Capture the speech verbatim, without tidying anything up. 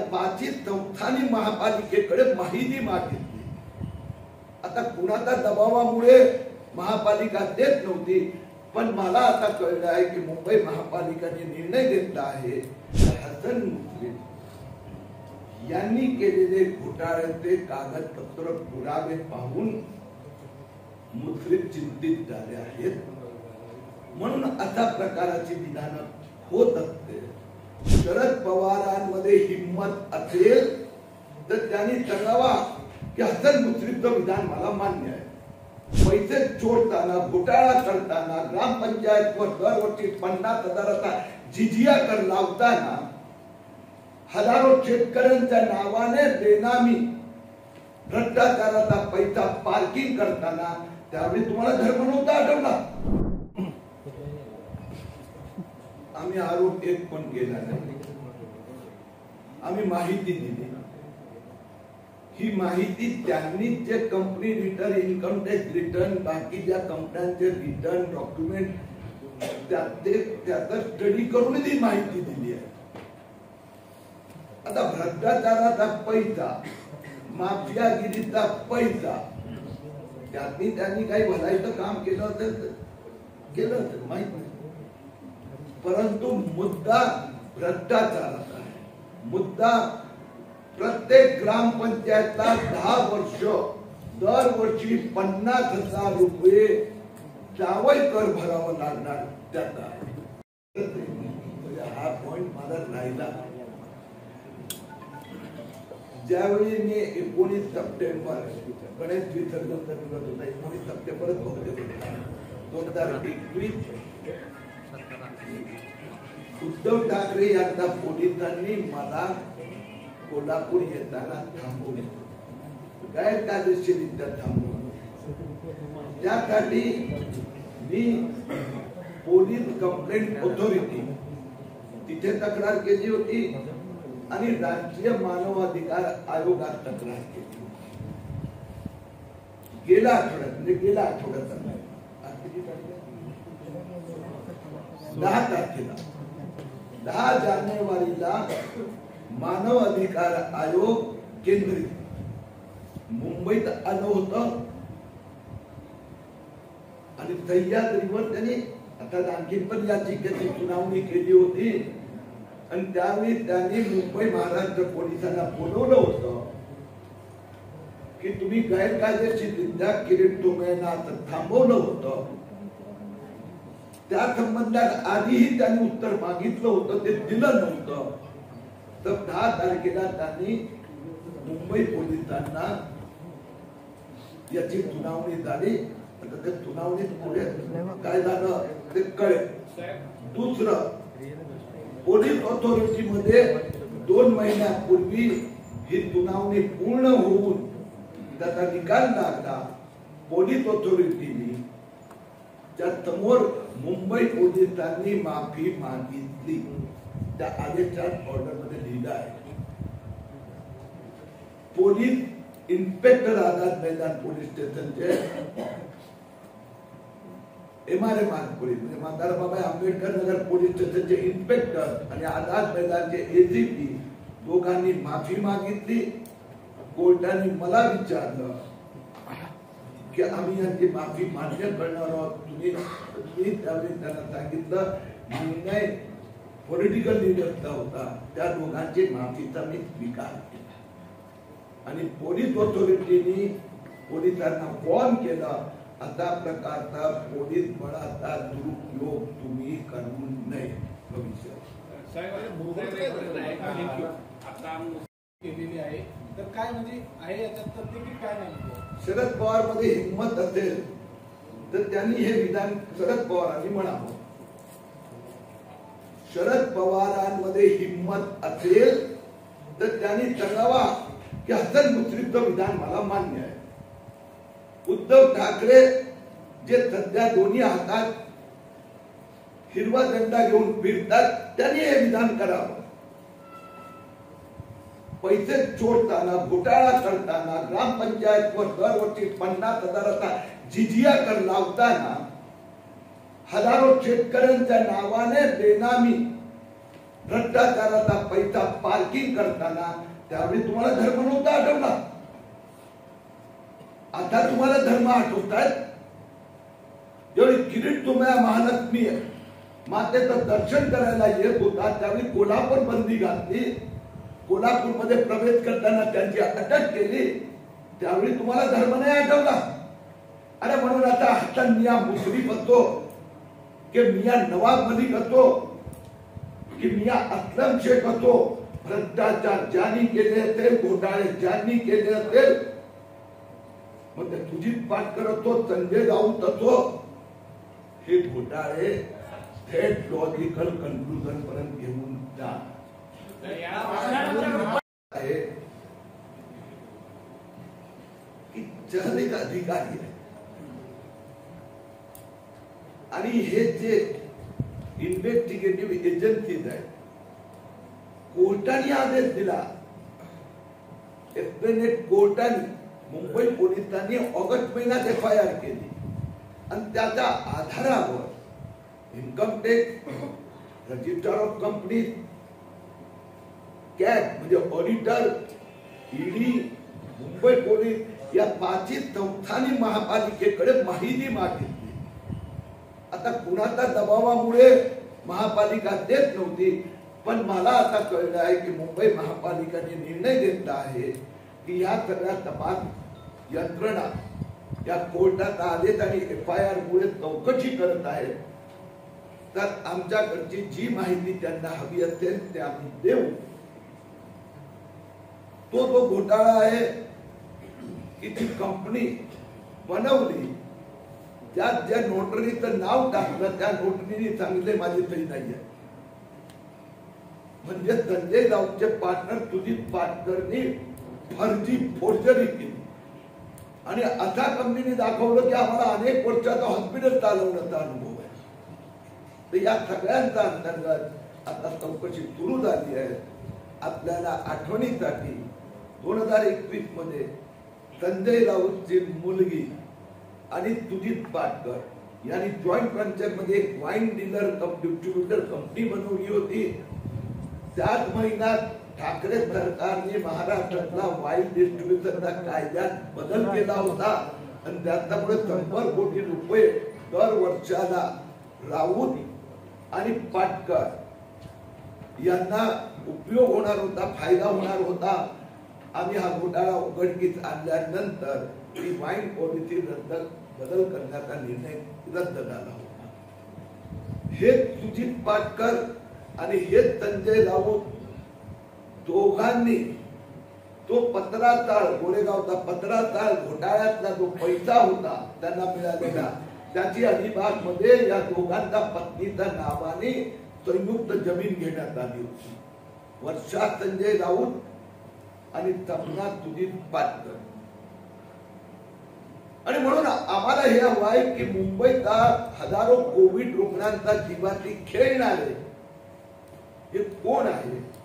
पाचही चौथानी महापालिकेकडे माहिती मागितली। आता कुणाच्या दबावामुळे महापालिका देत नव्हती, पण मला आता कळलं आहे की मुंबई महापालिकेने निर्णय घेतला आहे हसन मुश्रीफ यांनी केलेले घोटाळ्याचे कागदपत्र पुरावे पाहून मुश्रीफ चिंतित झाले आहेत, म्हणून अशा प्रकारची विधानं होत असते। शरद पवारांमध्ये हिम्मत असेल तर त्यांनी सांगावा की हसन मुश्रीफचं विधान मला मान्य आहे। पैसे चोरताना, घोटाळा करताना, ग्रामपंचायतवर दरवर्षी पन्नास हजाराचा जिजिया कर लावताना, हजारो शेतकऱ्यांच्या नावाने बेनामी भ्रष्टाचाराचा पैसा पार्किंग करताना त्यावेळी तुम्हाला धर्म नव्हता आठवला। आम्ही आरोप एक पण केला नाही, आम्ही माहिती दिली। ही माहिती त्यांनी जे company return, income tax return, बाकीच्या कंपन्यांचे रिटर्न डॉक्युमेंट त्याचा स्टडी करून ही माहिती दिली आहे। आता भ्रष्टाचाराचा पैसा, माफियागिरीचा पैसा, त्यांनी त्यांनी काही भलाईचं काम केलं असेल केलं असेल माहित नाही, परंतु मुद्दा भ्रष्टाचाराचा आहे। मुद्दा प्रत्येक ग्रामपंचायतला दहा वर्ष दरवर्षी पन्नास हजार रुपये जावई कर भरावा लागणार त्याचा आहे। हा पॉइंट माझा राहिला। ज्यावेळी मी एकोणीस सप्टेंबर गणेश विसर्जन करत होता, एकोणीस सप्टेंबर दोन हजार एकवीस उद्धव ठाकरे यांच्या पोलिसांनी मला कोल्हापूर येताना थांबवले, गैरकायदेशीरित्या थांबवले। त्यासाठी मी पोलीस कंप्लेंट ऑथॉरिटी तिथे तक्रार केली होती आणि राष्ट्रीय मानवाधिकार आयोगात तक्रार केली। गेल्या आठवड्यात म्हणजे गेल्या आठवड्यात दहा तारखेला दहा जानेवारीला मानव अधिकार आयोग केंद्रित मुंबईत आलं होतं आणि सह्याद्रीवर त्यांनी आता आणखी पण याचिकेची सुनावणी केली होती आणि त्यावेळी त्यांनी मुंबई महाराष्ट्र पोलिसांना बोलवलं होतं की तुम्ही गैरकायदेशीररित्या किरीट सोमय्यांना थांबवलं होतं, त्या संबंधात आधीही त्यांनी उत्तर मागितलं होतं, ते दिलं नव्हतं। तर दहा तारखेला त्यांनी मुंबई पोलिसांना याची सुनावणी झाली। आता त्या सुनावणीत पुढे काय झालं ते कळेल। दुसरं, पोलीस ऑथॉरिटी मध्ये दोन महिन्यापूर्वी ही सुनावणी पूर्ण होऊन त्याचा निकाल लागला। पोलीस ऑथॉरिटीने त्या समोर मुंबई पोलिसांनी माफी मागितली, त्या आदेशात ऑर्डर मध्ये लिहिलं आहे। Police inspector Azad Maidan police स्टेशनचे M R M R police म्हणजे म्हाताराबाई आंबेडकर नगर पोलीस स्टेशनचे इन्स्पेक्टर आणि आझाद मैदानचे एसीपी दोघांनी माफी मागितली। कोर्टाने मला विचारलं की आम्ही यांची माफी मान्य करणार आहोत, तुम्ही तुम्ही त्यावेळी त्यांना सांगितलं निर्णय पॉलिटिकल लीडरचा होता, त्या दोघांची माफीचा मी स्वीकार केला आणि पोलीस ऑथॉरिटीने पोलिसांना वॉर्न केला अशा प्रकारचा पोलीस बळाचा दुरुपयोग तुम्ही करू नये भविष्यात। केलेली आहे तर काय म्हणजे आहे याच्यात तर काय नाही। शरद पवार मध्ये हिम्मत असेल तर त्यांनी हे विधान शरद पवारांनी म्हणावं। शरद पवारांमध्ये हिम्मत असेल तर त्यांनी सांगावा की हसन मुश्रीफचं विधान मला मान्य आहे। उद्धव ठाकरे जे सध्या दोन्ही हातात हिरवा झेंडा घेऊन फिरतात त्यांनी हे विधान करावं। पैसे चोरताना, घोटाळा करताना, ग्रामपंचायतवर दरवर्षी पन्नास हजाराचा जिजिया कर लावताना, हजारो शेतकऱ्यांच्या नावाने बेनामी भ्रष्टाचाराचा पैसा पार्किंग करताना त्यावेळी तुम्हाला धर्म नव्हता आठवला. आता तुम्हाला धर्म आठवतायत. जेवढी किरीट तुम्हाला महालक्ष्मी मातेचं दर्शन करायला येत होता त्यावेळी कोल्हापूर बंदी घातली. कोल्हापूरमध्ये प्रवेश करताना त्यांची अटक केली. त्यावेळी तुम्हाला धर्म नाही आठवला. अरे म्हणून आता हसन मिया मुश्रीफ असतो की मिया नवाब मलिक असतो की मिया असलम शेख असतो, भ्रष्टाचार ज्यांनी केले असेल, घोटाळे ज्यांनी केले असेल, मग ते सुजित पाटकर असतो, संजय राऊत असतो, हे घोटाळे थेट लॉजिकल कन्क्लुजन पर्यंत घेऊन जा आहे की जहलीक अधिकारी आहे. आणि हे जे इन्व्हेस्टिगेटिव्ह एजन्सीज आहेत, कोर्टाने आदेश दिला, एस्प्लेनेट कोर्टाने मुंबई पोलिसांनी ऑगस्ट महिन्यात एफ आय आर केली आणि त्याच्या आधारावर income tax, register of company, CAG म्हणजे ऑडिटर, ईडी, मुंबई पोलीस या पाचही संस्थांनी महापालिकेकडे माहिती मागितली. आता कुणाच्या दबावामुळे महापालिका देत नव्हती, पण मला आता कळलं आहे की मुंबई महापालिकेने निर्णय घेतला आहे की या सगळ्या तपास यंत्रणा या कोर्टाचा आदेश आणि एफ आय आर मुळे चौकशी करत आहेत. तर आमच्याकडची जी माहिती त्यांना हवी असेल ते आम्ही देऊ. तो जो घोटाळा आहे की ती कंपनी बनवली, त्यात ज्या नोटरीचं नाव टाकलं त्या नोटरीने सांगितले माझी सही नाही आहे. म्हणजे संजय राऊतचे पार्टनर सुजित पाटकरनी फर्जी फोर्जरी केली आणि अशा कंपनीने दाखवलं की आम्हाला अनेक वर्षाचा हॉस्पिटल चालवण्याचा अनुभव आहे. तर या सगळ्यांचा अंतर्गत आता चौकशी सुरू झाली आहे. आपल्याला आठवणीसाठी दोन हजार एकवीस मध्ये संजय राऊतची मुलगी आणि सुजित पाटकर यांनी जॉईंट व्हेंचर मध्ये एक वाईन डीलर डिस्ट्रीब्युटर कंपनी बनवली होती. त्याच महिन्यात ठाकरे सरकारने महाराष्ट्रातला वाईन डिस्ट्रीब्युशनच्या कायद्यात बदल केला होता आणि त्याच्यामुळे शंभर कोटी रुपये दर वर्षाला राऊत आणि पाटकर यांना उपयोग होणार होता, फायदा होणार होता. आम्ही हा घोटाळा उघडकीस आणल्यानंतर ही वाईन पॉलिसी रद्द बदल करण्याचा निर्णय रद्द झाला होता. हे सुजित पाटकर आणि हे संजय राऊत दोघांनी तो पत्राचाळ, गोरेगावचा पत्राचाळ घोटाळ्यातला जो पैसा होता त्यांना मिळालेला, त्याची अलिबाग मध्ये या दोघांच्या पत्नीच्या नावाने संयुक्त जमीन घेण्यात आली होती. वर्षा संजय राऊत आणि तपना सुजित पाटकर. आणि म्हणून आम्हाला हे हवं आहे की मुंबईचा हजारो कोविड रुग्णांचा जीवाची खेळणारे हे कोण आहे